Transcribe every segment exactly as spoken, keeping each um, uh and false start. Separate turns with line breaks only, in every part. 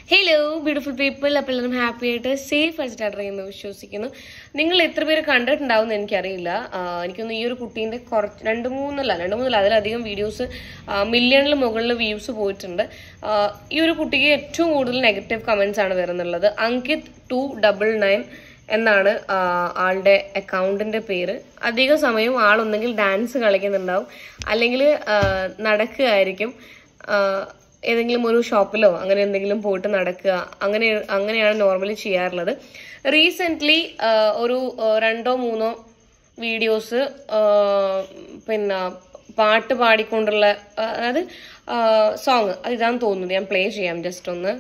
Hello beautiful people. അപ്പോൾ എല്ലാവരും happy ആയിട്ട് സേഫ് ആയിട്ട് സ്റ്റാർട്ട് ചെയ്യുന്നു വിശ്വസിക്കുന്നു. നിങ്ങൾ എത്ര പേര് കണ്ടിട്ടുണ്ടാവും എനിക്കറിയില്ല. എനിക്കൊന്ന് ഈ ഒരു കുട്ടീൻ്റെ കുറച്ച് രണ്ട് മൂന്നല്ല രണ്ട് മൂന്നല്ല അതിലധികം വീഡിയോസ് മില്യണിൽ മുകളിൽ വ്യൂസ് പോയിട്ടുണ്ട്. ഈ ഒരു കുട്ടിക്ക് ഏറ്റവും കൂടുതൽ നെഗറ്റീവ് കമൻസ് ആണ് വരുന്നുള്ളത്. അങ്കിത് ടു ഡബിൾ നയൻ എന്നാണ് ആളുടെ അക്കൗണ്ടിന്റെ പേര്. അധിക സമയവും ആളൊന്നെങ്കിൽ ഡാൻസ് കളിക്കുന്നുണ്ടാവും, അല്ലെങ്കിൽ നടക്കുകയായിരിക്കും, ഏതെങ്കിലും ഒരു ഷോപ്പിലോ അങ്ങനെ എന്തെങ്കിലും പോയിട്ട് നടക്കുക, അങ്ങനെ അങ്ങനെയാണ് നോർമലി ചെയ്യാറുള്ളത്. റീസെൻ്റ്ലി ഒരു രണ്ടോ മൂന്നോ വീഡിയോസ് പിന്നെ പാട്ട് പാടിക്കൊണ്ടുള്ള, അതായത് സോങ്, അത് ഇതാന്ന് തോന്നുന്നത്. ഞാൻ പ്ലേ ചെയ്യാം ജസ്റ്റ് ഒന്ന്.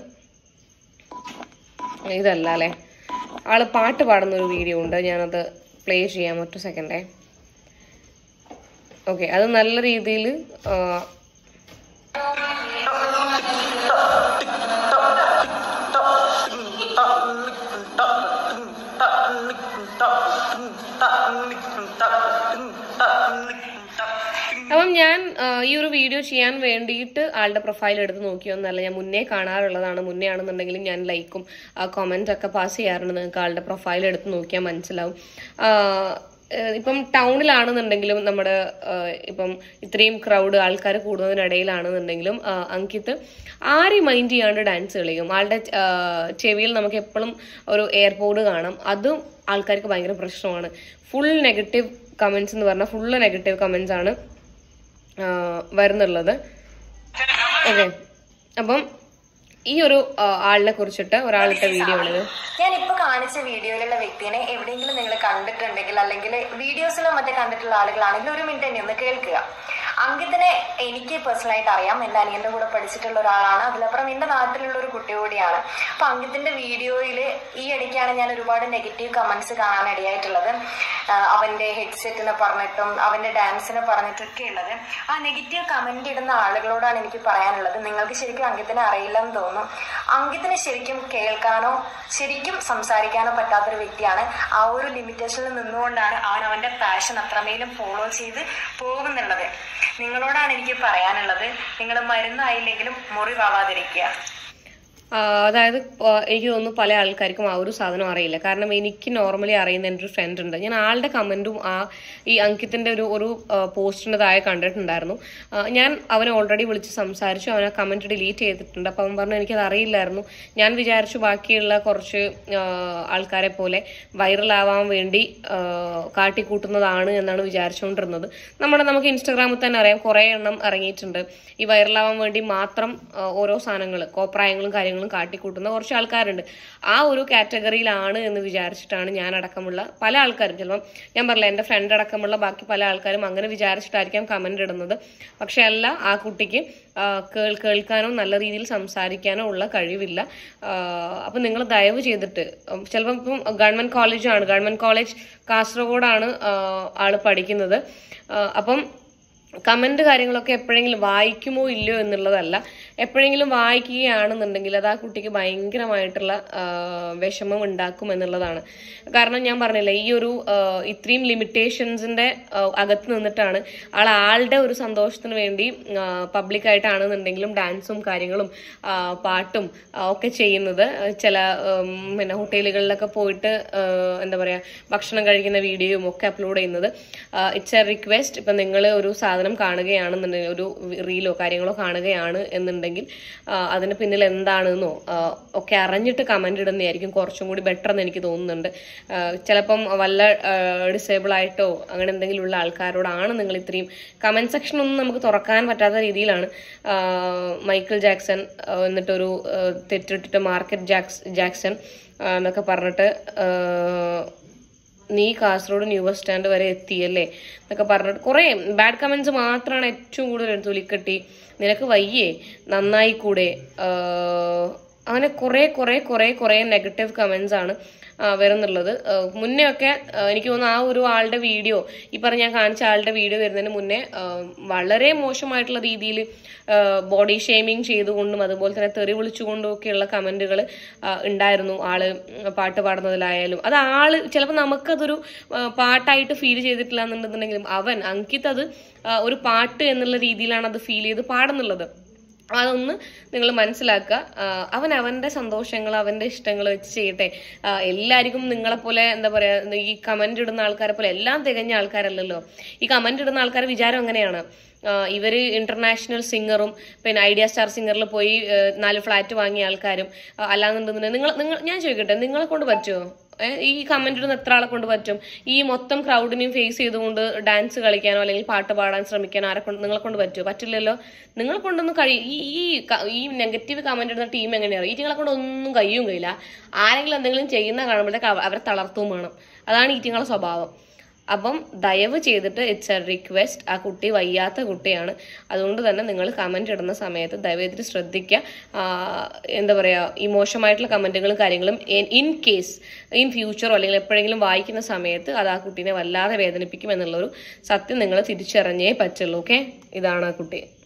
ഇതല്ല അല്ലേ, ആള് പാട്ട് പാടുന്ന ഒരു വീഡിയോ ഉണ്ട്, ഞാനത് പ്ലേ ചെയ്യാം ഒറ്റ സെക്കൻഡേ. ഓക്കെ, അത് നല്ല രീതിയിൽ അപ്പം ഞാൻ ഈ ഒരു വീഡിയോ ചെയ്യാൻ വേണ്ടിയിട്ട് ആളുടെ പ്രൊഫൈൽ എടുത്ത് നോക്കിയൊന്നല്ല, ഞാൻ മുന്നേ കാണാറുള്ളതാണ്. മുന്നേ ആണെന്നുണ്ടെങ്കിലും ഞാൻ ലൈക്കും കമൻറ്റ് ഒക്കെ പാസ് ചെയ്യാറുണ്ട്. നിങ്ങൾക്ക് ആളുടെ പ്രൊഫൈൽ എടുത്ത് നോക്കിയാൽ മനസ്സിലാവും. ഇപ്പം ടൗണിലാണെന്നുണ്ടെങ്കിലും നമ്മുടെ ഇപ്പം ഇത്രയും ക്രൗഡ് ആൾക്കാർ കൂടുന്നതിനിടയിലാണെന്നുണ്ടെങ്കിലും അങ്കിത് ആരെയും മൈൻഡ് ചെയ്യാണ്ട് ഡാൻസ് കളിക്കും. ആളുടെ ചെവിയിൽ നമുക്ക് എപ്പോഴും ഒരു എയർപോഡ് കാണാം. അതും ആൾക്കാർക്ക് ഭയങ്കര പ്രശ്നമാണ്. ഫുൾ നെഗറ്റീവ് കമൻസ് എന്ന് പറഞ്ഞാൽ ഫുള്ള് നെഗറ്റീവ് കമൻസ് ആണ് വരുന്നുള്ളത്. ഓക്കെ, അപ്പം ഈ ഒരു ആളിനെ കുറിച്ചിട്ട് ഒരാളിട്ട വീഡിയോ ആണിത്.
ഞാൻ ഇപ്പൊ കാണിച്ച വീഡിയോയിലുള്ള വ്യക്തിനെ എവിടെയെങ്കിലും നിങ്ങൾ കണ്ടിട്ടുണ്ടെങ്കിൽ, അല്ലെങ്കിൽ വീഡിയോസിലോ മറ്റേ കണ്ടിട്ടുള്ള ആളുകളാണെങ്കിൽ ഒരു മിനിറ്റ് തന്നെ ഒന്ന് കേൾക്കുക. അങ്കിതിനെ എനിക്ക് പേഴ്സണലായിട്ട് അറിയാം. എൻ്റെ അനിയൻ്റെ കൂടെ പഠിച്ചിട്ടുള്ള ഒരാളാണ്. അതിലപ്പുറം എൻ്റെ നാട്ടിലുള്ള ഒരു കുട്ടി കൂടിയാണ്. അപ്പൊ അങ്കിതിന്റെ വീഡിയോയിൽ ഈ ഇടയ്ക്കാണ് ഞാൻ ഒരുപാട് നെഗറ്റീവ് കമന്റ്സ് കാണാനിടയായിട്ടുള്ളത്. അവന്റെ ഹെഡ്സെറ്റിനെ പറഞ്ഞിട്ടും അവന്റെ ഡാൻസിനെ പറഞ്ഞിട്ടൊക്കെ ഉള്ളത്. ആ നെഗറ്റീവ് കമന്റ് ഇടുന്ന ആളുകളോടാണ് എനിക്ക് പറയാനുള്ളത്, നിങ്ങൾക്ക് ശരിക്കും അങ്കിതിനെ അറിയില്ലെന്ന് തോന്നുന്നു. അങ്കിതിന് ശരിക്കും കേൾക്കാനോ ശരിക്കും സംസാരിക്കാനോ പറ്റാത്തൊരു വ്യക്തിയാണ്. ആ ഒരു ലിമിറ്റേഷനിൽ നിന്നുകൊണ്ടാണ് അവൻ അവന്റെ പാഷൻ അത്രമേലും ഫോളോ ചെയ്ത് പോകുന്നുള്ളത്. നിങ്ങളോടാണ് എനിക്ക് പറയാനുള്ളത്, നിങ്ങൾ മരുന്നായില്ലെങ്കിലും മുറിവാവാതിരിക്കുക.
അതായത് എനിക്ക് തോന്നുന്നു പല ആൾക്കാർക്കും ആ ഒരു സാധനം അറിയില്ല. കാരണം എനിക്ക് നോർമലി അറിയുന്ന എൻ്റെ ഒരു ഫ്രണ്ട് ഉണ്ട്. ഞാൻ ആളുടെ കമൻറ്റും ആ ഈ അങ്കിത്തിൻ്റെ ഒരു ഒരു പോസ്റ്റിൻ്റെ താഴെ കണ്ടിട്ടുണ്ടായിരുന്നു. ഞാൻ അവനെ ഓൾറെഡി വിളിച്ച് സംസാരിച്ചു. അവൻ ആ കമൻറ്റ് ഡിലീറ്റ് ചെയ്തിട്ടുണ്ട്. അപ്പം അവൻ പറഞ്ഞു എനിക്കത് അറിയില്ലായിരുന്നു. ഞാൻ വിചാരിച്ചു ബാക്കിയുള്ള കുറച്ച് ആൾക്കാരെ പോലെ വൈറലാവാൻ വേണ്ടി കാട്ടിക്കൂട്ടുന്നതാണ് എന്നാണ് വിചാരിച്ചുകൊണ്ടിരുന്നത്. നമ്മുടെ നമുക്ക് ഇൻസ്റ്റാഗ്രാമിൽ തന്നെ അറിയാം, കുറേ എണ്ണം ഇറങ്ങിയിട്ടുണ്ട് ഈ വൈറലാവാൻ വേണ്ടി മാത്രം ഓരോ സാധനങ്ങൾ, കോപ്രായങ്ങളും കാര്യങ്ങളും കാട്ടിക്കൂട്ടുന്ന കുറച്ച് ആൾക്കാരുണ്ട്. ആ ഒരു കാറ്റഗറിയിലാണ് എന്ന് വിചാരിച്ചിട്ടാണ് ഞാൻ അടക്കമുള്ള പല ആൾക്കാരും, ചിലപ്പം ഞാൻ പറഞ്ഞില്ല എൻ്റെ ഫ്രണ്ട് അടക്കമുള്ള ബാക്കി പല ആൾക്കാരും അങ്ങനെ വിചാരിച്ചിട്ടായിരിക്കാം കമന്റ് ഇടുന്നത്. പക്ഷെ അല്ല, ആ കുട്ടിക്ക് കേൾക്കാനോ നല്ല രീതിയിൽ സംസാരിക്കാനോ ഉള്ള കഴിവില്ല. അപ്പം നിങ്ങൾ ദയവ് ചെയ്തിട്ട്, ചിലപ്പം ഇപ്പം ഗവൺമെന്റ് കോളേജാണ്, ഗവൺമെന്റ് കോളേജ് കാസർഗോഡാണ് ആള് പഠിക്കുന്നത്. അപ്പം കമന്റ് കാര്യങ്ങളൊക്കെ എപ്പോഴെങ്കിലും വായിക്കുമോ ഇല്ലയോ എന്നുള്ളതല്ല, എപ്പോഴെങ്കിലും വായിക്കുകയാണെന്നുണ്ടെങ്കിൽ അത് ആ കുട്ടിക്ക് ഭയങ്കരമായിട്ടുള്ള വിഷമം ഉണ്ടാക്കും എന്നുള്ളതാണ്. കാരണം ഞാൻ പറഞ്ഞില്ല, ഈ ഒരു ഇത്രയും ലിമിറ്റേഷൻസിന്റെ അകത്ത് നിന്നിട്ടാണ് ആൾ ആളുടെ ഒരു സന്തോഷത്തിന് വേണ്ടി പബ്ലിക്കായിട്ടാണെന്നുണ്ടെങ്കിലും ഡാൻസും കാര്യങ്ങളും പാട്ടും ഒക്കെ ചെയ്യുന്നത്. ചില പിന്നെ ഹോട്ടലുകളിലൊക്കെ പോയിട്ട് എന്താ പറയാ ഭക്ഷണം കഴിക്കുന്ന വീഡിയോയും ഒക്കെ അപ്ലോഡ് ചെയ്യുന്നത്. It's a request. ഇപ്പൊ നിങ്ങൾ ഒരു സാധനം കാണുകയാണെന്നുണ്ടെങ്കിൽ, ഒരു റീലോ കാര്യങ്ങളോ കാണുകയാണ് എന്നുണ്ടെങ്കിൽ അതിന് പിന്നിൽ എന്താണെന്നോ ഒക്കെ അറിഞ്ഞിട്ട് കമന്റ് ഇടുന്നതായിരിക്കും കുറച്ചും കൂടി ബെറ്റർ എന്ന് എനിക്ക് തോന്നുന്നുണ്ട്. ചിലപ്പം വല്ല ഡിസേബിൾ ആയിട്ടോ അങ്ങനെ എന്തെങ്കിലും ഉള്ള ആൾക്കാരോടാണ് നിങ്ങൾ ഇത്രയും കമന്റ് സെക്ഷൻ ഒന്നും നമുക്ക് തുറക്കാൻ പറ്റാത്ത രീതിയിലാണ്. മൈക്കിൾ ജാക്സൺ എന്നിട്ടൊരു തെറ്റിട്ടിട്ട് മാർക്കറ്റ് ജാക്സ് ജാക്സൺ എന്നൊക്കെ പറഞ്ഞിട്ട് നീ കാസർഗോഡ് ന്യൂ ബസ് സ്റ്റാൻഡ് വരെ എത്തിയല്ലേ എന്നൊക്കെ പറഞ്ഞിട്ട് കുറേ ബാഡ് കമന്റ്സ് മാത്രമാണ് ഏറ്റവും കൂടുതൽ എടുത്ത് തൊലിക്കെട്ടി, നിനക്ക് വയ്യേ, നന്നായി കൂടെ, അങ്ങനെ കുറേ കുറേ കുറേ കുറേ നെഗറ്റീവ് കമന്റ്സ് ആണ് വരുന്നുള്ളത്. മുന്നേ ഒക്കെ എനിക്ക് തോന്നുന്നു ആ ഒരു ആളുടെ വീഡിയോ, ഈ പറഞ്ഞ ഞാൻ കാണിച്ച ആളുടെ വീഡിയോ വരുന്നതിന് മുന്നേ വളരെ മോശമായിട്ടുള്ള രീതിയിൽ ബോഡി ഷെയ്മിങ് ചെയ്തുകൊണ്ടും അതുപോലെ തന്നെ തെറി വിളിച്ചുകൊണ്ടും ഒക്കെയുള്ള കമന്റുകൾ ഉണ്ടായിരുന്നു. ആള് പാട്ട് പാടുന്നതിലായാലും അത് ആള് ചിലപ്പോൾ നമുക്കതൊരു പാട്ടായിട്ട് ഫീൽ ചെയ്തിട്ടില്ല എന്നുണ്ടെന്നുണ്ടെങ്കിലും അവൻ അങ്കിത് അത് ഒരു പാട്ട് എന്നുള്ള രീതിയിലാണ് അത് ഫീൽ ചെയ്ത് പാടുന്നുള്ളത്. അതൊന്ന് നിങ്ങൾ മനസ്സിലാക്കുക. അവൻ അവന്റെ സന്തോഷങ്ങൾ അവന്റെ ഇഷ്ടങ്ങൾ വെച്ച് ചെയ്യട്ടെ. എല്ലാവർക്കും നിങ്ങളെപ്പോലെ എന്താ പറയാ, ഈ കമന്റ് ഇടുന്ന ആൾക്കാരെ പോലെ എല്ലാം തികഞ്ഞ ആൾക്കാരല്ലല്ലോ. ഈ കമന്റ് ഇടുന്ന ആൾക്കാരുടെ വിചാരം അങ്ങനെയാണ്, ഇവര് ഇന്റർനാഷണൽ സിംഗറും പിന്നെ ഐഡിയ സ്റ്റാർ സിംഗറിൽ പോയി നാല് ഫ്ലാറ്റ് വാങ്ങിയ ആൾക്കാരും അല്ലാന്നുണ്ടെന്നുണ്ടെങ്കിൽ നിങ്ങൾ നിങ്ങൾ ഞാൻ ചോദിക്കട്ടെ, നിങ്ങളെ കൊണ്ട് പറ്റുമോ? ഈ കമന്റ് ഇടുന്ന എത്ര ആളെ കൊണ്ട് പറ്റും? ഈ മൊത്തം ക്രൗഡിനെയും ഫേസ് ചെയ്തുകൊണ്ട് ഡാൻസ് കളിക്കാനോ അല്ലെങ്കിൽ പാട്ട് പാടാൻ ശ്രമിക്കാനോ ആരെ കൊണ്ട് നിങ്ങളെ കൊണ്ട് പറ്റുമോ? പറ്റില്ലല്ലോ. നിങ്ങളെ കൊണ്ടൊന്നും കഴിയും. ഈ ഈ നെഗറ്റീവ് കമന്റ് ഇടുന്ന ടീം എങ്ങനെയാണ്? ഈ ടീങ്ങളെ കൊണ്ട് ഒന്നും കഴിയും കഴിയില്ല. ആരെങ്കിലും എന്തെങ്കിലും ചെയ്യുന്ന കാണുമ്പോഴത്തേക്ക് അവരെ തളർത്തും വേണം. അതാണ് ഈ ടീങ്ങളെ സ്വഭാവം. അപ്പം ദയവ് ചെയ്തിട്ട് ഇറ്റ്സ് എ റിക്വസ്റ്റ്. ആ കുട്ടി വയ്യാത്ത കുട്ടിയാണ്, അതുകൊണ്ട് തന്നെ നിങ്ങൾ കമന്റ് ഇടുന്ന സമയത്ത് ദയവ് ചെയ്തിട്ട് ശ്രദ്ധിക്കുക. എന്താ പറയുക, ഈ മോശമായിട്ടുള്ള കമന്റുകളും കാര്യങ്ങളും ഇൻ കേസ് ഇൻ ഫ്യൂച്ചറോ അല്ലെങ്കിൽ എപ്പോഴെങ്കിലും വായിക്കുന്ന സമയത്ത് അത് ആ കുട്ടീനെ വല്ലാതെ വേദനിപ്പിക്കും എന്നുള്ളൊരു സത്യം നിങ്ങൾ തിരിച്ചറിഞ്ഞേ പറ്റുള്ളൂ. ഓക്കെ, ഇതാണ് ആ കുട്ടി.